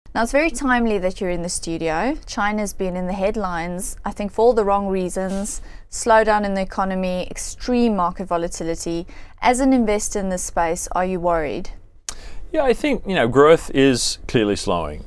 Now, it's very timely that you're in the studio. China's been in the headlines, I think, for all the wrong reasons. Slowdown in the economy, extreme market volatility. As an investor in this space, are you worried? Yeah, I think growth is clearly slowing.